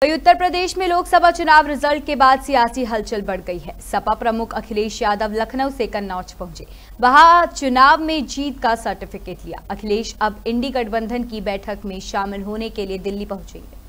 वहीं उत्तर प्रदेश में लोकसभा चुनाव रिजल्ट के बाद सियासी हलचल बढ़ गई है। सपा प्रमुख अखिलेश यादव लखनऊ से कन्नौज पहुंचे, वहां चुनाव में जीत का सर्टिफिकेट लिया। अखिलेश अब इंडी गठबंधन की बैठक में शामिल होने के लिए दिल्ली पहुंचेंगे।